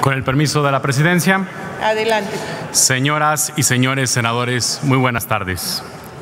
Con el permiso de la presidencia. Adelante. Señoras y señores senadores, muy buenas tardes.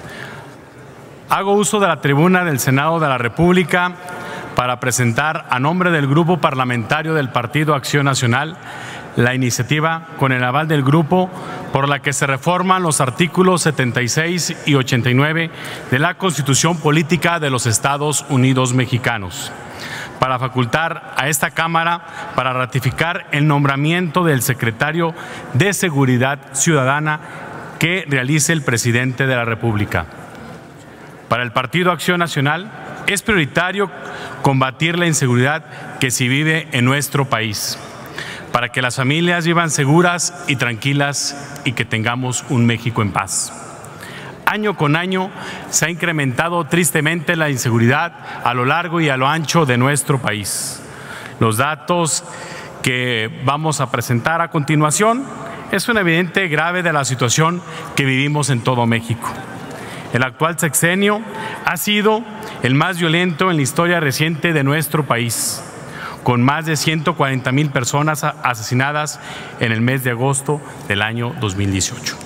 Hago uso de la tribuna del Senado de la República para presentar a nombre del Grupo Parlamentario del Partido Acción Nacional la iniciativa con el aval del grupo por la que se reforman los artículos 76 y 89 de la Constitución Política de los Estados Unidos Mexicanos, para facultar a esta Cámara para ratificar el nombramiento del secretario de Seguridad Ciudadana que realice el presidente de la República. Para el Partido Acción Nacional es prioritario combatir la inseguridad que se vive en nuestro país, para que las familias vivan seguras y tranquilas y que tengamos un México en paz. Año con año se ha incrementado tristemente la inseguridad a lo largo y a lo ancho de nuestro país. Los datos que vamos a presentar a continuación es un evidente grave de la situación que vivimos en todo México. El actual sexenio ha sido el más violento en la historia reciente de nuestro país, con más de 140,000 personas asesinadas en el mes de agosto del año 2018.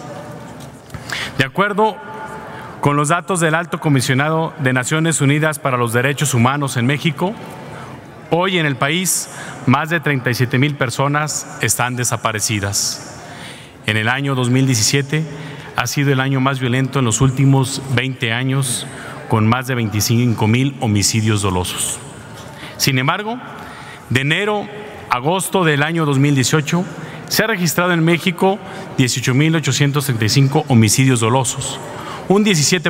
De acuerdo con los datos del Alto Comisionado de Naciones Unidas para los Derechos Humanos en México, hoy en el país más de 37,000 personas están desaparecidas. En el año 2017 ha sido el año más violento en los últimos 20 años, con más de 25,000 homicidios dolosos. Sin embargo, de enero a agosto del año 2018 se ha registrado en México 18,835 homicidios dolosos, un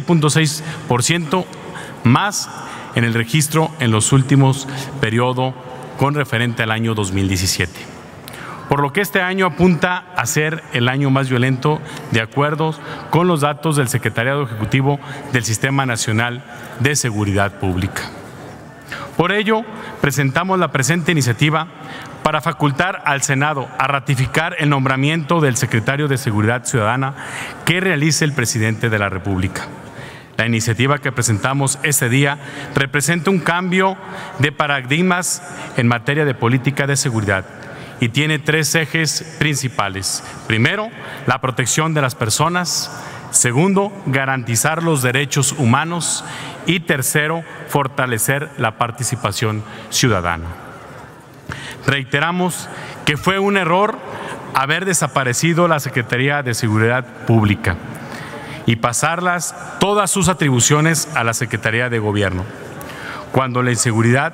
17.6% más en el registro en los últimos periodos con referente al año 2017. Por lo que este año apunta a ser el año más violento de acuerdo con los datos del Secretariado Ejecutivo del Sistema Nacional de Seguridad Pública. Por ello, presentamos la presente iniciativa para facultar al Senado a ratificar el nombramiento del secretario de Seguridad Ciudadana que realice el presidente de la República. La iniciativa que presentamos este día representa un cambio de paradigmas en materia de política de seguridad y tiene tres ejes principales. Primero, la protección de las personas. Segundo, garantizar los derechos humanos. Y tercero, fortalecer la participación ciudadana. Reiteramos que fue un error haber desaparecido la Secretaría de Seguridad Pública y pasarlas todas sus atribuciones a la Secretaría de Gobierno, cuando la inseguridad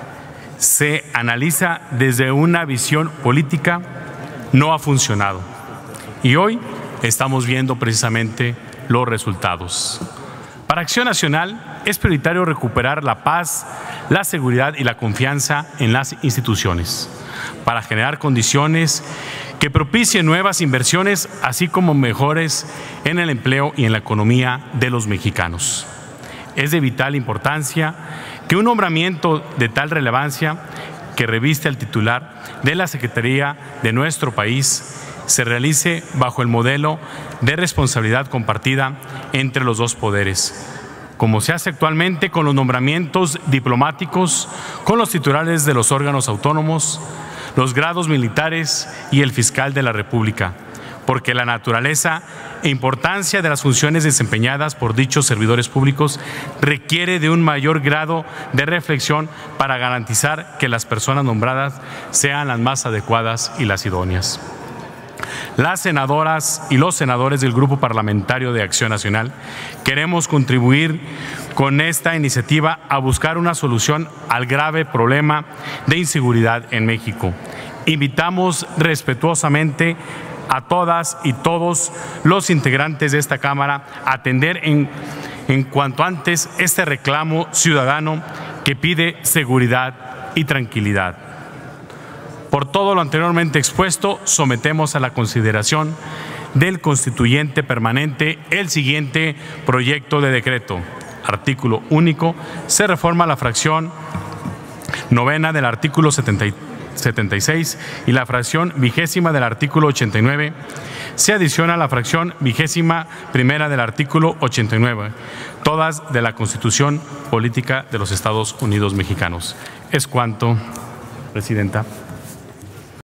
se analiza desde una visión política, no ha funcionado. Y hoy estamos viendo precisamente los resultados. Para Acción Nacional es prioritario recuperar la paz, la seguridad y la confianza en las instituciones, para generar condiciones que propicien nuevas inversiones, así como mejores en el empleo y en la economía de los mexicanos. Es de vital importancia que un nombramiento de tal relevancia que reviste al titular de la Secretaría de nuestro país se realice bajo el modelo de responsabilidad compartida entre los dos poderes, como se hace actualmente con los nombramientos diplomáticos, con los titulares de los órganos autónomos, los grados militares y el fiscal de la República, porque la naturaleza e importancia de las funciones desempeñadas por dichos servidores públicos requiere de un mayor grado de reflexión para garantizar que las personas nombradas sean las más adecuadas y las idóneas. Las senadoras y los senadores del Grupo Parlamentario de Acción Nacional queremos contribuir con esta iniciativa a buscar una solución al grave problema de inseguridad en México. Invitamos respetuosamente a todas y todos los integrantes de esta Cámara a atender en cuanto antes este reclamo ciudadano que pide seguridad y tranquilidad. Por todo lo anteriormente expuesto, sometemos a la consideración del constituyente permanente el siguiente proyecto de decreto. Artículo único. Se reforma la fracción novena del artículo 76 y la fracción 20ª del artículo 89. Se adiciona la fracción 21ª del artículo 89, todas de la Constitución Política de los Estados Unidos Mexicanos. Es cuanto, Presidenta.